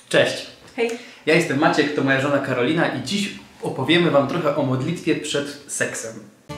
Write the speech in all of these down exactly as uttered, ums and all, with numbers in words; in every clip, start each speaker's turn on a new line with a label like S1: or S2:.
S1: Cześć!
S2: Hej!
S1: Ja jestem Maciek, to moja żona Karolina i dziś opowiemy Wam trochę o modlitwie przed seksem.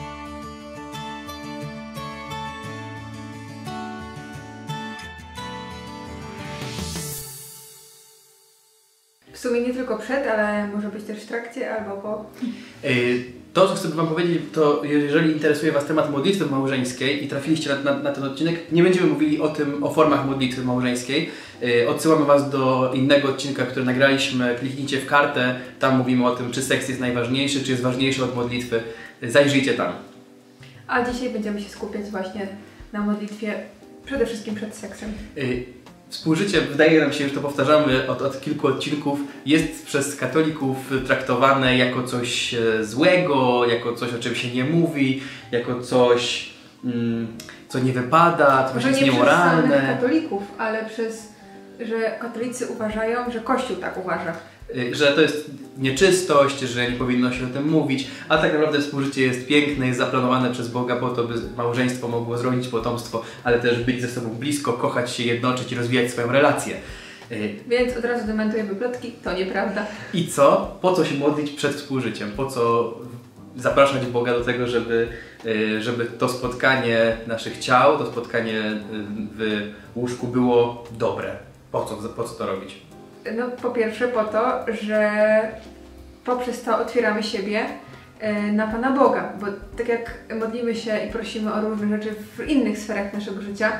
S2: W sumie nie tylko przed, ale może być też w trakcie albo po.
S1: To, co chcę Wam powiedzieć, to jeżeli interesuje Was temat modlitwy małżeńskiej i trafiliście na, na, na ten odcinek, nie będziemy mówili o tym, o formach modlitwy małżeńskiej. Odsyłamy Was do innego odcinka, który nagraliśmy. Kliknijcie w kartę, tam mówimy o tym, czy seks jest najważniejszy, czy jest ważniejszy od modlitwy. Zajrzyjcie tam.
S2: A dzisiaj będziemy się skupiać właśnie na modlitwie przede wszystkim przed seksem.
S1: Współżycie, wydaje nam się, że to powtarzamy od, od kilku odcinków, jest przez katolików traktowane jako coś złego, jako coś, o czym się nie mówi, jako coś, mm, co nie wypada, coś jest
S2: nie
S1: niemoralne.
S2: Przez samych katolików, ale przez, że katolicy uważają, że Kościół tak uważa.
S1: Że to jest nieczystość, że nie powinno się o tym mówić, a tak naprawdę współżycie jest piękne, jest zaplanowane przez Boga po to, by małżeństwo mogło zrodzić potomstwo, ale też być ze sobą blisko, kochać się, jednoczyć i rozwijać swoją relację.
S2: Więc od razu dementujemy plotki, to nieprawda.
S1: I co? Po co się modlić przed współżyciem? Po co zapraszać Boga do tego, żeby, żeby to spotkanie naszych ciał, to spotkanie w łóżku było dobre? Po co, po co to robić?
S2: No po pierwsze po to, że poprzez to otwieramy siebie na Pana Boga, bo tak jak modlimy się i prosimy o różne rzeczy w innych sferach naszego życia,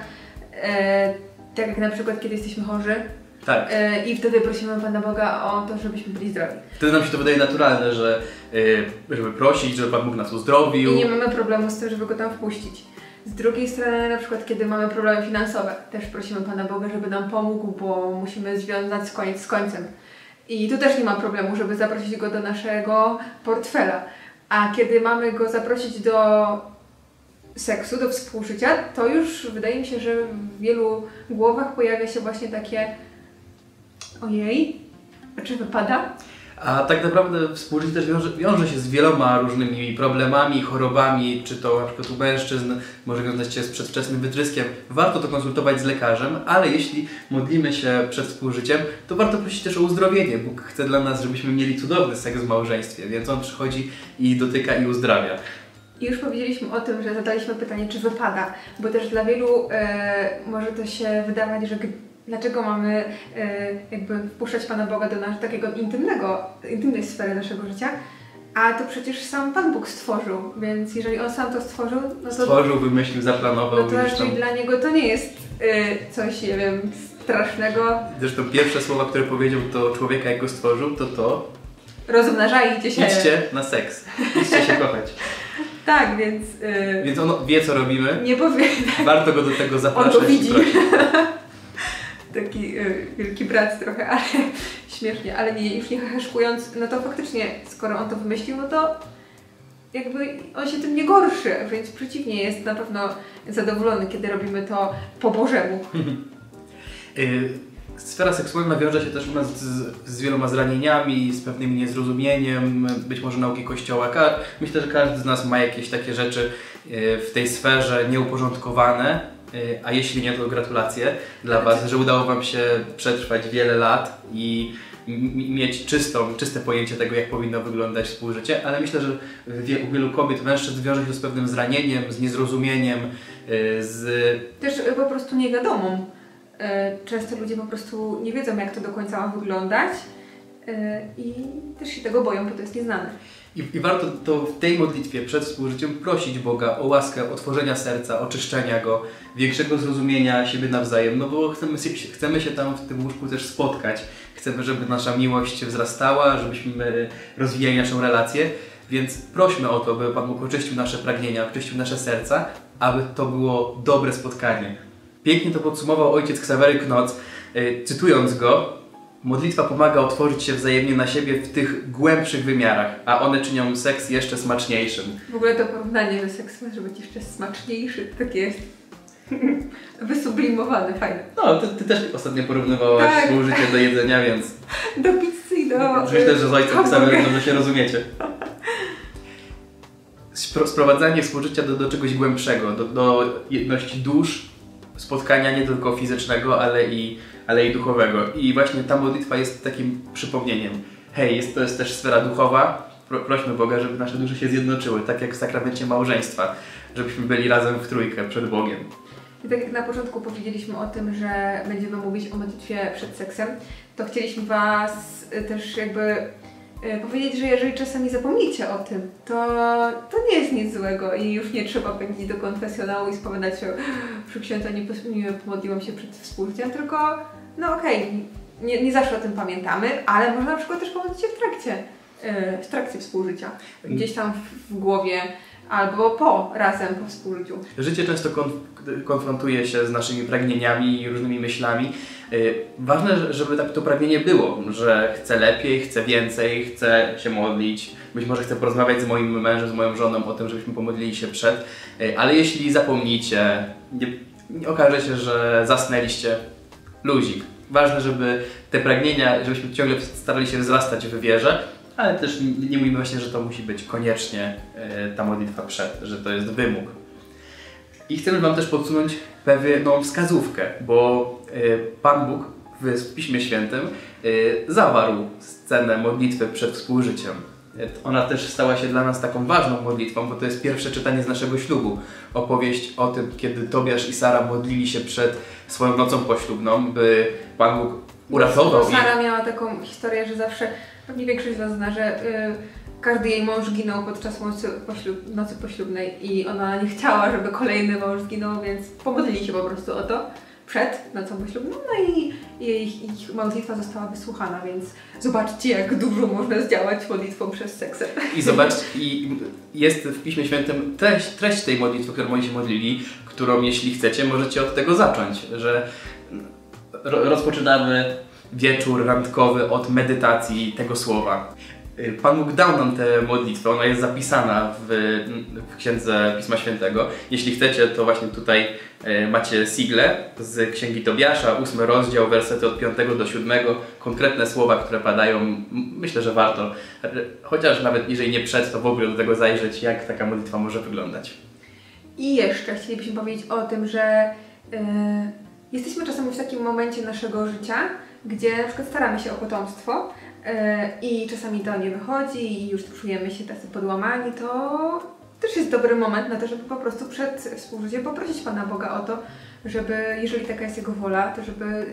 S2: tak jak na przykład kiedy jesteśmy chorzy,
S1: tak.
S2: I wtedy prosimy Pana Boga o to, żebyśmy byli zdrowi.
S1: Wtedy nam się to wydaje naturalne, że żeby prosić, żeby Pan Bóg nas uzdrowił.
S2: I nie mamy problemu z tym, żeby Go tam wpuścić. Z drugiej strony, na przykład, kiedy mamy problemy finansowe, też prosimy Pana Boga, żeby nam pomógł, bo musimy związać koniec z końcem. I tu też nie ma problemu, żeby zaprosić Go do naszego portfela. A kiedy mamy Go zaprosić do seksu, do współżycia, to już wydaje mi się, że w wielu głowach pojawia się właśnie takie ojej, a czy wypada?
S1: A tak naprawdę współżycie też wiąże, wiąże się z wieloma różnymi problemami, chorobami, czy to na przykład u mężczyzn może wiązać się z przedwczesnym wytryskiem. Warto to konsultować z lekarzem, ale jeśli modlimy się przed współżyciem, to warto prosić też o uzdrowienie. Bóg chce dla nas, żebyśmy mieli cudowny seks w małżeństwie, więc On przychodzi i dotyka i uzdrawia.
S2: I już powiedzieliśmy o tym, że zadaliśmy pytanie, czy wypada, bo też dla wielu e, może to się wydawać, że dlaczego mamy e, jakby wpuszczać Pana Boga do nas, takiego intymnego, intymnej sfery naszego życia, a to przecież sam Pan Bóg stworzył, więc jeżeli On sam to stworzył, no to...
S1: Stworzył, wymyślił, zaplanował.
S2: No to raczej tam... dla Niego to nie jest e, coś, nie wiem, strasznego.
S1: Zresztą pierwsze słowa, które powiedział do człowieka, jak go stworzył, to to...
S2: Rozmnażajcie się.
S1: Idźcie na seks. Idźcie się kochać.
S2: Tak, więc... Yy,
S1: więc on wie, co robimy.
S2: Nie powie.
S1: Warto go do tego zapraszać.
S2: On to widzi. Taki yy, wielki brat trochę, ale śmiesznie. Ale nie, już nie heheszkując, no to faktycznie, skoro on to wymyślił, no to jakby on się tym nie gorszy, więc przeciwnie, jest na pewno zadowolony, kiedy robimy to po Bożemu.
S1: yy. Sfera seksualna wiąże się też u nas z, z wieloma zranieniami, z pewnym niezrozumieniem, być może nauki Kościoła. Myślę, że każdy z nas ma jakieś takie rzeczy w tej sferze nieuporządkowane, a jeśli nie, to gratulacje dla Was, że udało Wam się przetrwać wiele lat i mieć czystą, czyste pojęcie tego, jak powinno wyglądać współżycie, ale myślę, że u wielu kobiet, mężczyzn wiąże się to z pewnym zranieniem, z niezrozumieniem, z...
S2: Też po prostu niewiadomą. Często ludzie po prostu nie wiedzą, jak to do końca ma wyglądać i też się tego boją, bo to jest nieznane.
S1: I, I warto to w tej modlitwie przed współżyciem prosić Boga o łaskę otworzenia serca, oczyszczenia go, większego zrozumienia siebie nawzajem, no bo chcemy, chcemy się tam w tym łóżku też spotkać. Chcemy, żeby nasza miłość wzrastała, żebyśmy rozwijali naszą relację, więc prośmy o to, by Pan Bóg oczyścił nasze pragnienia, oczyścił nasze serca, aby to było dobre spotkanie. Pięknie to podsumował ojciec Ksawery Knoc, yy, cytując go: modlitwa pomaga otworzyć się wzajemnie na siebie w tych głębszych wymiarach, a one czynią seks jeszcze smaczniejszym.
S2: W ogóle to porównanie, że seks może być jeszcze smaczniejszy, takie jest wysublimowane, fajne.
S1: No, ty, ty też ostatnio porównywałaś
S2: tak.
S1: współżycie do jedzenia, więc...
S2: do pizzy i do...
S1: Myślę, że z ojcem Ksawerą dobrze się rozumiecie. Sprowadzanie współżycia do, do czegoś głębszego, do, do jedności dusz, spotkania nie tylko fizycznego, ale i, ale i duchowego. I właśnie ta modlitwa jest takim przypomnieniem. Hej, jest, to jest też sfera duchowa, Pro, prośmy Boga, żeby nasze dusze się zjednoczyły, tak jak w sakramencie małżeństwa, żebyśmy byli razem w trójkę przed Bogiem.
S2: I tak jak na początku powiedzieliśmy o tym, że będziemy mówić o modlitwie przed seksem, to chcieliśmy Was też jakby powiedzieć, że jeżeli czasami zapomnicie o tym, to, to nie jest nic złego i już nie trzeba pędzić do konfesjonału i spowiadać się przy księdza, nie, nie pomodliłam się przed współżyciem, tylko no okej, okay, nie, nie zawsze o tym pamiętamy, ale można na przykład też pomodlić się w trakcie, w trakcie współżycia, gdzieś tam w, w głowie, albo po, razem po współżyciu.
S1: Życie często konf konfrontuje się z naszymi pragnieniami i różnymi myślami. Yy, ważne, żeby tak to pragnienie było, że chcę lepiej, chcę więcej, chcę się modlić, być może chcę porozmawiać z moim mężem, z moją żoną o tym, żebyśmy pomodlili się przed, yy, ale jeśli zapomnicie, nie, nie okaże się, że zasnęliście, luzik. Ważne, żeby te pragnienia, żebyśmy ciągle starali się wzrastać w wierze, ale też nie, nie mówimy właśnie, że to musi być koniecznie y, ta modlitwa przed, że to jest wymóg. I chcemy Wam też podsunąć pewną wskazówkę, bo y, Pan Bóg w, w Piśmie Świętym y, zawarł scenę modlitwy przed współżyciem. Ona też stała się dla nas taką ważną modlitwą, bo to jest pierwsze czytanie z naszego ślubu. Opowieść o tym, kiedy Tobiasz i Sara modlili się przed swoją nocą poślubną, by Pan Bóg uratował ich.
S2: Sara miała taką historię, że zawsze, pewnie większość z Was zna, że y, każdy jej mąż ginął podczas nocy, poślub, nocy poślubnej i ona nie chciała, żeby kolejny mąż zginął, więc pomodlili się po prostu o to przed nocą poślubną, no i jej, ich modlitwa została wysłuchana, więc zobaczcie, jak dużo można zdziałać modlitwą przez seksem.
S1: I zobaczcie, i jest w Piśmie Świętym treść, treść tej modlitwy, którą oni się modlili, którą jeśli chcecie, możecie od tego zacząć, że rozpoczynamy wieczór randkowy od medytacji tego słowa. Pan Bóg dał nam tę modlitwę, ona jest zapisana w, w Księdze Pisma Świętego. Jeśli chcecie, to właśnie tutaj macie sigle z Księgi Tobiasza, ósmy rozdział, wersety od piątego do siódmego, konkretne słowa, które padają. Myślę, że warto, chociaż nawet jeżeli nie przed, to w ogóle do tego zajrzeć, jak taka modlitwa może wyglądać. I
S2: jeszcze chcielibyśmy powiedzieć o tym, że yy, jesteśmy czasami w takim momencie naszego życia, gdzie na przykład staramy się o potomstwo yy, i czasami to nie wychodzi i już czujemy się tacy podłamani, to też jest dobry moment na to, żeby po prostu przed współżyciem poprosić Pana Boga o to, żeby, jeżeli taka jest Jego wola, to żeby,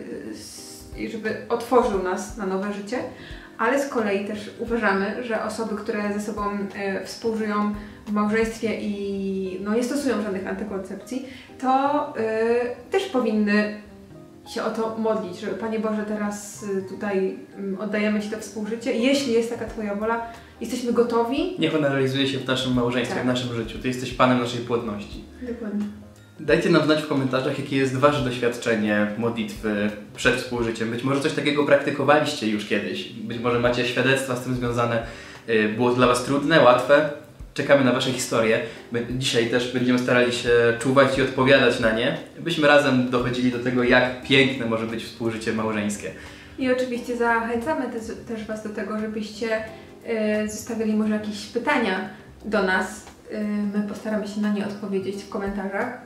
S2: żeby otworzył nas na nowe życie, ale z kolei też uważamy, że osoby, które ze sobą y, współżyją w małżeństwie i no, nie stosują żadnych antykoncepcji, to y, też powinny się o to modlić, że Panie Boże, teraz y, tutaj y, oddajemy Ci to współżycie. Jeśli jest taka Twoja wola, jesteśmy gotowi.
S1: Niech ona realizuje się w naszym małżeństwie, tak. w naszym życiu. Ty jesteś Panem naszej płodności.
S2: Dokładnie.
S1: Dajcie nam znać w komentarzach, jakie jest Wasze doświadczenie modlitwy przed współżyciem. Być może coś takiego praktykowaliście już kiedyś. Być może macie świadectwa z tym związane. Było to dla Was trudne, łatwe. Czekamy na Wasze historie. My dzisiaj też będziemy starali się czuwać i odpowiadać na nie, byśmy razem dochodzili do tego, jak piękne może być współżycie małżeńskie.
S2: I oczywiście zachęcamy też, też Was do tego, żebyście yy, zostawili może jakieś pytania do nas. Yy, my postaramy się na nie odpowiedzieć w komentarzach.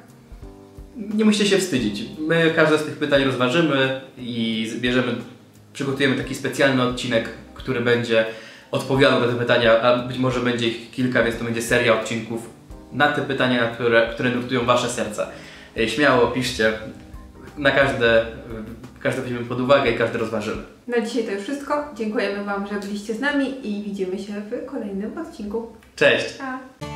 S1: Nie musicie się wstydzić. My każde z tych pytań rozważymy i zbierzemy, przygotujemy taki specjalny odcinek, który będzie odpowiadał na te pytania, a być może będzie ich kilka, więc to będzie seria odcinków na te pytania, które, które nurtują Wasze serca. Śmiało piszcie, na każde, każde weźmiemy pod uwagę i każde rozważymy.
S2: Na dzisiaj to już wszystko. Dziękujemy Wam, że byliście z nami i widzimy się w kolejnym odcinku.
S1: Cześć!
S2: Pa.